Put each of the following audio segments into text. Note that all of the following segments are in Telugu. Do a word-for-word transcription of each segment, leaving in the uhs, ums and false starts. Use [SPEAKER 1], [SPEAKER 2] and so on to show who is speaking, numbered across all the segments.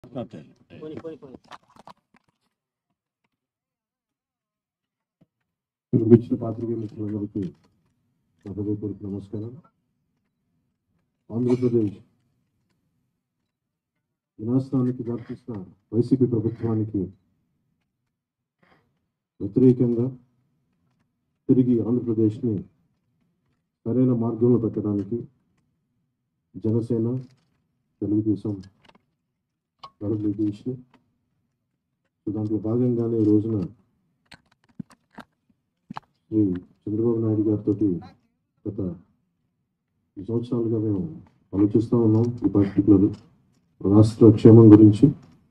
[SPEAKER 1] నిర్మించిన పాత్రికేయ మిత్రులందరికీ హృదయపూర్వక నమస్కారం. ఆంధ్రప్రదేశ్ వినాశనానికి దారితీసిన వైసీపీ ప్రభుత్వానికి వ్యతిరేకంగా తిరిగి ఆంధ్రప్రదేశ్ని సరైన మార్గంలో పెట్టడానికి జనసేన, తెలుగుదేశం గడుపులు తీసి దాంట్లో భాగంగానే ఈ రోజున శ్రీ చంద్రబాబు నాయుడు గారితో గత ఈ సంవత్సరాలుగా మేము ఆలోచిస్తూ ఉన్నాం. ఈ పర్టికులర్ రాష్ట్ర క్షేమం గురించి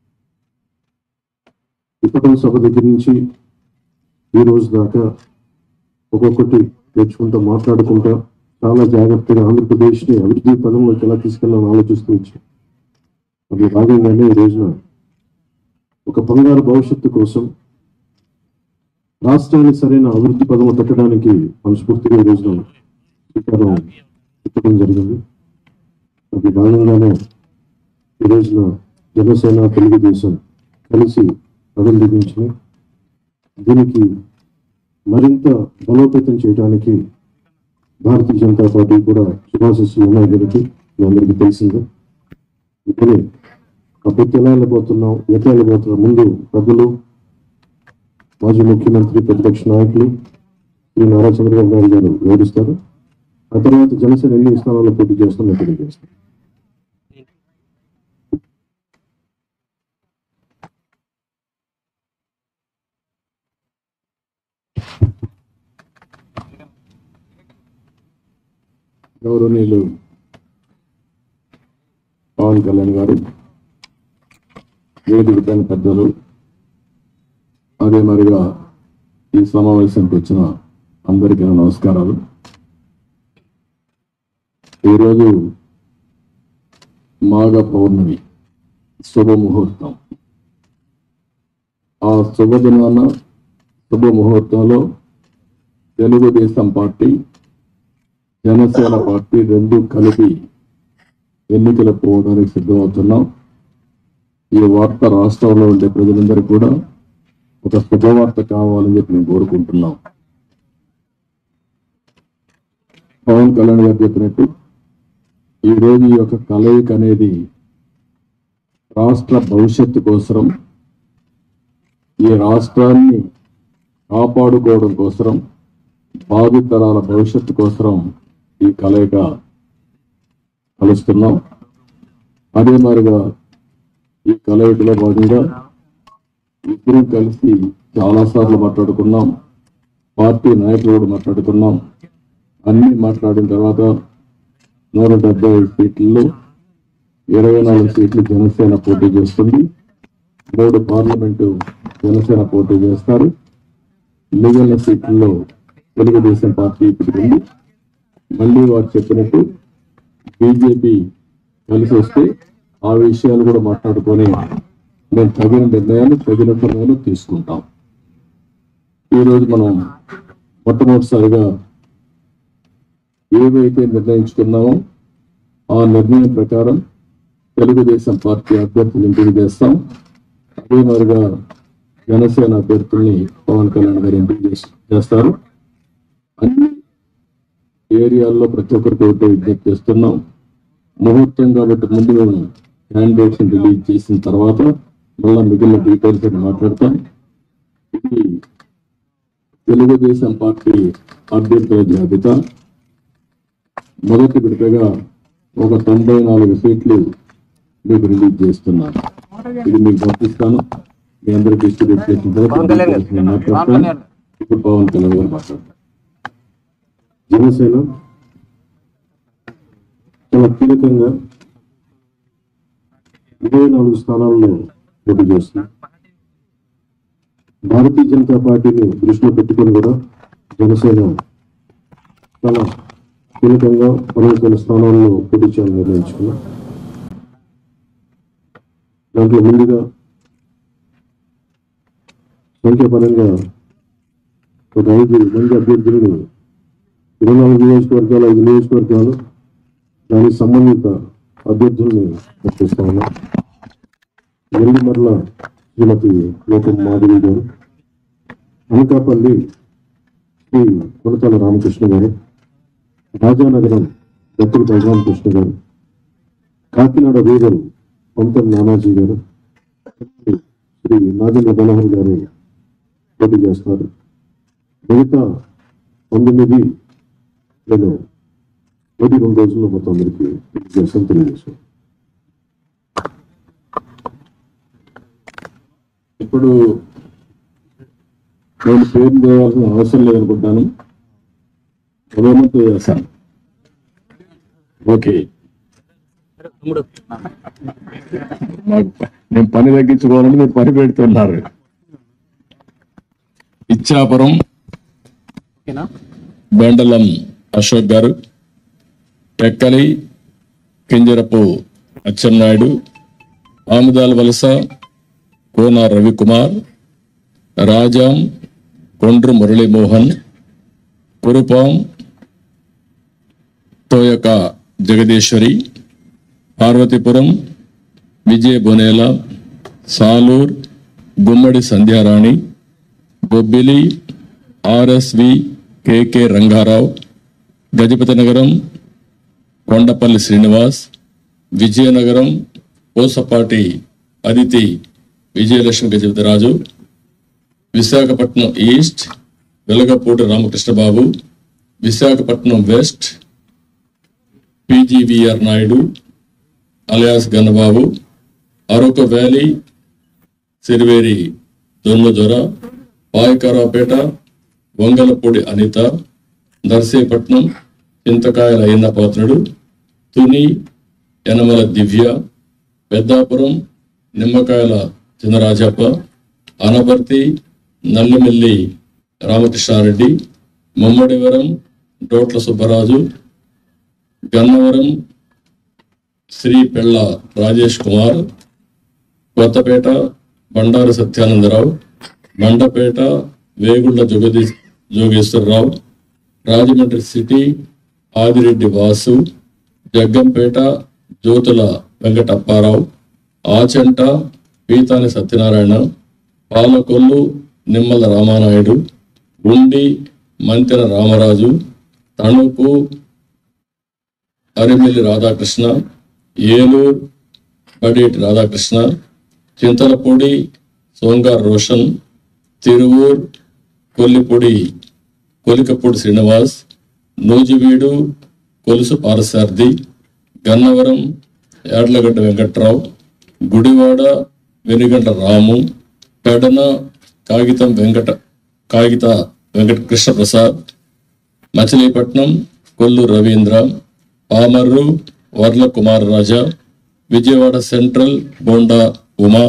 [SPEAKER 1] ఇప్పటి సభ దగ్గర నుంచి ఈ రోజు దాకా ఒక్కొక్కటి తెచ్చుకుంటా మాట్లాడుకుంటా చాలా జాగ్రత్తగా ఆంధ్రప్రదేశ్ని అభివృద్ధి పదంలోకి ఎలా తీసుకెళ్ళాలని ఆలోచిస్తూ వచ్చాం. అది భాగంగానే ఈ రోజున ఒక బంగారు భవిష్యత్తు కోసం రాష్ట్రాన్ని సరైన అభివృద్ధి పదము పెట్టడానికి మనస్ఫూర్తిగా ఈ రోజున శ్రీకారం పెట్టడం జరిగింది. అది భాగంగానే ఈ రోజున జనసేన, తెలుగుదేశం కలిసి ప్రతినిధించిన దీనికి మరింత బలోపేతం చేయడానికి భారతీయ జనతా పార్టీ కూడా శుభాశిస్సులు ఉన్నాయి. దీనికి మీ అందరికీ తెలిసిందే. ఇప్పుడే అప్పుడు ఎలా వెళ్ళిపోతున్నాం, ఎట్లా వెళ్ళిపోతున్నాం ముందు పెద్దలు, మాజీ ముఖ్యమంత్రి, ప్రతిపక్ష నాయకులు శ్రీ నారా చంద్రబాబు నాయుడు గారు వివరిస్తారు. ఆ తర్వాత జనసేన ఎన్ని స్థానాల్లో పోటీ చేస్తామో తెలియజేస్తారు. గౌరవనీయులు పవన్ కళ్యాణ్ గారు, వేదిక పైన పెద్దలు, అదే మరిగా ఈ సమావేశానికి వచ్చిన అందరికీ నమస్కారాలు. ఈరోజు మాఘ పౌర్ణమి శుభముహూర్తం. ఆ శుభదినాన శుభముహూర్తంలో తెలుగుదేశం పార్టీ, జనసేన పార్టీ రెండు కలిపి ఎన్నికలు పోవడానికి సిద్ధమవుతున్నాం. ఈ వార్త రాష్ట్రంలో ఉండే ప్రజలందరూ కూడా ఒక శుభవార్త కావాలని చెప్పి మేము కోరుకుంటున్నాం. పవన్ కళ్యాణ్ గారు చెప్పినట్టు ఈరోజు ఈ యొక్క కలయిక అనేది రాష్ట్ర భవిష్యత్తు కోసం, ఈ రాష్ట్రాన్ని కాపాడుకోవడం కోసం, భావితరాల భవిష్యత్తు కోసం ఈ కలయిక కలుస్తున్నాం. అదే మాదిరిగా ఈ కలయికలో భాగంగా ఇద్దరం కలిసి చాలా సార్లు మాట్లాడుకున్నాం. పార్టీ నాయకులు కూడా మాట్లాడుకున్నాం. అన్ని మాట్లాడిన తర్వాత నూట డెబ్బై ఐదు సీట్లలో ఇరవై నాలుగు సీట్లు జనసేన పోటీ చేస్తుంది. మూడు పార్లమెంటు జనసేన పోటీ చేస్తారు. మిగిలిన సీట్లలో తెలుగుదేశం పార్టీ పెట్టుకుంది. మళ్ళీ వారు చెప్పినట్టు బీజేపీ కలిసి వస్తే ఆ విషయాలు కూడా మాట్లాడుకొని మేము తగిన నిర్ణయాలు తగిన సమయంలో తీసుకుంటాం. ఈరోజు మనం మొట్టమొదటిసారిగా ఏవైతే నిర్ణయించుకున్నామో ఆ నిర్ణయం ప్రకారం తెలుగుదేశం పార్టీ అభ్యర్థులు ఎంపిక చేస్తాం. అదే మాదిరిగా జనసేన అభ్యర్థుల్ని పవన్ కళ్యాణ్ గారు ఎంపిక చేస్తారు. అన్ని ఏరియాల్లో ప్రతి ఒక్కరికి ఒకటే విజ్ఞప్తి చేస్తున్నాం. ముహూర్తం కాబట్టి ముందు మేము క్యాండిడేట్స్ రిలీజ్ చేసిన తర్వాత మళ్ళా మిగిలిన డీటెయిల్స్ అని మాట్లాడతాం. ఇది తెలుగుదేశం పార్టీ అభ్యర్థుల జాబితా. మొదటి విడతగా ఒక తొంభై నాలుగు సీట్లు మీకు రిలీజ్ చేస్తున్నాను. ఇది మీకు పంపిస్తాను. మీ అందరికీ డిస్ట్రిబ్యూట్ చేసిన తర్వాత మాట్లాడతాను. ఇప్పుడు పవన్ కళ్యాణ్ గారు మాట్లాడతారు. జనసేన చాలా కీలకంగా ఇరవై నాలుగు స్థానాల్లో పోటీ చేస్తుంది. భారతీయ జనతా పార్టీని దృష్టిలో పెట్టుకొని కూడా జనసేన చాలా కీలకంగా పదకొండు స్థానాల్లో పోటీ చేయాలని నిర్ణయించుకున్నాం. దాంట్లో ముందుగా సంఖ్యాపరంగా ఒక ఐదు మంది అభ్యర్థులను ఇరవై నాలుగు నియోజకవర్గాలు ఐదు నియోజకవర్గాలు దానికి సంబంధిత అభ్యర్థుల్ని ప్రకటిస్తా ఉన్నాం. ఎల్లిమర్ల శ్రీమతి లోకం మాధవి గారు, అనకాపల్లి శ్రీ కొనతాల రామకృష్ణ గారు, రాజానగరం దత్తుల బలరామకృష్ణ గారు, కాకినాడ రూరల్ పంతం నానాజీ గారు, శ్రీ నాగేంద్ర మనోహర్ గారు పోటీ చేస్తున్నారు. మిగతా పంతొమ్మిది నేను ఒకటి రెండు రోజుల్లో మొత్తం అందరికీ చేస్తాను తెలియజేశాను.
[SPEAKER 2] ఇప్పుడు నేను పేరు చేయాల్సిన అవసరం లేదనుకుంటాను. గవర్నమెంట్ చేస్తాను. ఓకే, నేను పని తగ్గించుకోవాలని మీరు పని పెడుతున్నారు. Ichchapuram బెండలం Ashok garu, Tekkali Kinjarapu Atchannaidu, Amadalavalasa Kona Ravikumar, Rajam Kondru Muralimohan, Kurupam Thoyaka Jagadeeswari, Parvathipuram Vijaya Bonela, Salur Gummadi Sandhyarani, Bobbili RSV KK Rangarao, Gajapathinagaram Kondapalli Srinivas, Vizianagaram Pusapati Aditi Vijayalakshmi Gajapathiraju, Visakhapatnam east Velagapudi Ramakrishnababu, Visakhapatnam west PGVR Naidu alias Gannababu, Araku valley Siriveri Donnadora, Payakaraopeta Vangalapudi Anitha, Narsipatnam Chintakayala Ayyannapatrudu, Tuni Yanamala Divya, Peddapuram Nimmakayala Chinarajappa, Anaparthi Nallimilli Ramakrishna Reddy, Mummidivaram డోట్ల Subbaraju, Gannavaram Sri Pella Rajesh Kumar, Kothapeta Bandaru Satyanandarao, Mandapeta Vegulla Jogadi Jogeswararao, Rajahmundry city Adireddy Vasu, Jaggampeta Jyothula Venkatapparao, Achanta Pithani Satyanarayana, Palakollu Nimmala Ramanaidu, Undi Mantena Ramaraju, Tanuku Arimilli Radhakrishna, Eluru Badeti Radhakrishna, Chintalapudi సోంగార్ Roshan, Tiruvur కొల్లిపూడి Kolikapudi Srinivas, Nuzvid Kolusu పారసార్థి, Gannavaram యాడ్లగడ్డ Venkatrao, Gudivada వెనుగంట రాము, పెడన కాగితం వెంకట కాగిత వెంకట కృష్ణప్రసాద్, మచిలీపట్నం కొల్లు రవీంద్ర, పామర్రు వర్ల కుమార్ రాజా, విజయవాడ సెంట్రల్ బోండా ఉమా,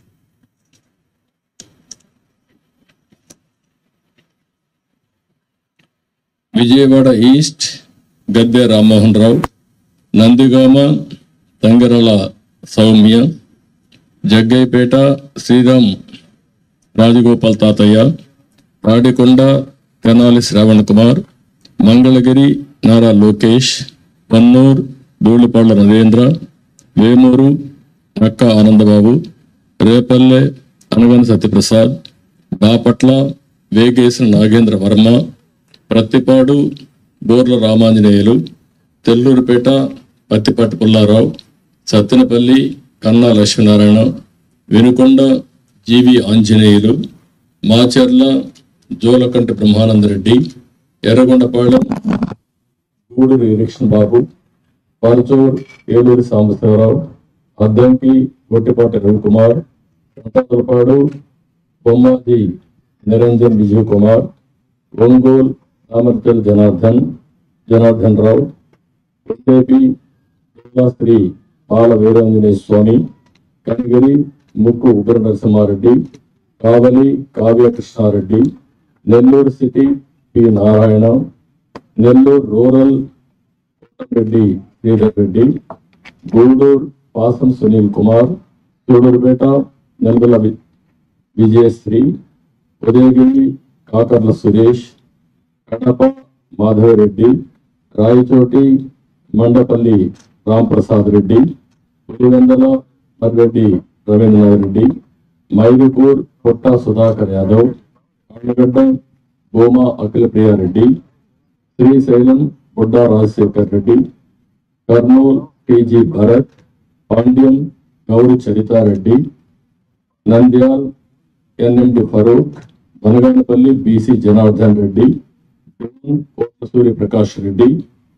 [SPEAKER 2] విజయవాడ ఈస్ట్ గద్దె రామ్మోహన్ రావు, నందిగామ తంగరల సౌమ్య, జగ్గైపేట శ్రీరామ్ రాజగోపాల్ తాతయ్య, తాడికొండ తెనాలి శ్రావణ్ కుమార్, మంగళగిరి నారా లోకేష్, పన్నూర్ ధూళిపాళ్ల నరేంద్ర, వేమూరు నక్క ఆనందబాబు, రేపల్లె అనగన సత్యప్రసాద్, బాపట్ల వేగేసిన నాగేంద్ర వర్మ, ప్రత్తిపాడు బోర్ల రామాంజనేయులు, తెల్లూరుపేట పత్తిపాటి పుల్లారావు, సత్తెనపల్లి కన్నా లక్ష్మీనారాయణ, వెనుకొండ జీవి ఆంజనేయులు, మాచర్ల జోలకంటి బ్రహ్మానందరెడ్డి, ఎర్రగొండపాళెం గూడూరు ఎలక్షన్ బాబు, పరచూర్ ఏలూరి సాంబశివరావు, అద్దంకి గొట్టిపాటి రవికుమార్, రంపలపాడు బొమ్మాజీ నిరంజన్ విజయ్ కుమార్, ఒంగోలు రామర్చల్ జనార్దన్ జనార్దన్ రావు, ఎస్ఏపి Sri Bala Veeranjaneya Swamy, Kanigiri Mukku Ugra Narasimhareddy, Kavali Kavya Krishnareddy, Nellore city P Narayana, Nellore rural Reddy Sridhar Reddy, Guduru Pasam Sunil Kumar, Sullurpeta నెల్గొల Vijayasri, Udayagiri Kakarla Suresh, Kadapa Madhava Reddy, Rayachoti Mandapalli Ramprasad Reddy, Pulivendula Marreddy Rabindranath Reddy, Mydukur Putta Sudhakar Yadav, Allagadda Bhuma Akhila Priyareddy, Srisailam Budda Rajasekhar Reddy, Kurnool TG Bharath, Panyam Gowri Charithareddy, Nandyal NMD Farooq, Banaganapalle BC Janardhan Reddy, Kotasuri Prakash Reddy,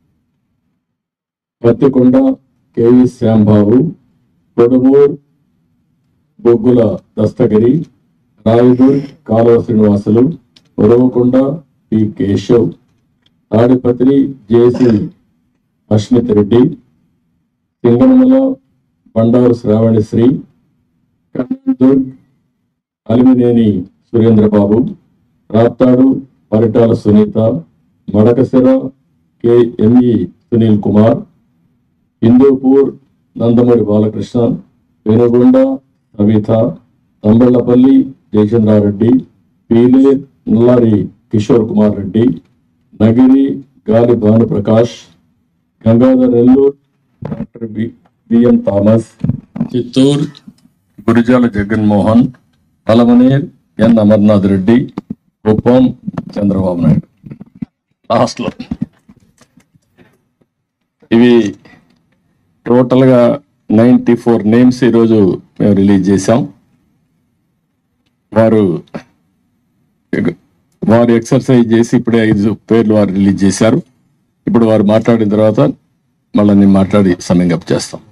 [SPEAKER 2] Pattikonda KV Shyambabu, Kodumur Boggula Dastagiri, Rayadurg Kaluva Srinivasulu, Uravakonda P Keshav, Tadipatri JC Ashmith Reddy, Singanamala Bandaru Sravanisri, Kannur Alimineni Surendrababu, Raptadu Paritala Sunitha, Madakasira KME Sunil Kumar, Hindupur Nandamuri Balakrishna, Venugonda Savitha, Thamballapalle Jayachandrareddy, Peele Nallari Kishore Kumar Reddy, Nagari Gali Bhanuprakash, Gangadhar Nellore doctor BM Thomas, Chittoor Gurajala Jaganmohan, Alamaner N Amarnath Reddy, Kuppam Chandrababu Naidu. Last లో ఇవి టోటల్ గా నైన్టీ ఫోర్ నేమ్స్ ఈరోజు మేము రిలీజ్ చేశాం. వారు వారు ఎక్సర్సైజ్ చేసి ఇప్పుడే ఐదు పేర్లు వారు రిలీజ్ చేశారు. ఇప్పుడు వారు మాట్లాడిన తర్వాత మళ్ళీ నేను మాట్లాడి సమ్మింగ్ అప్ చేస్తాం.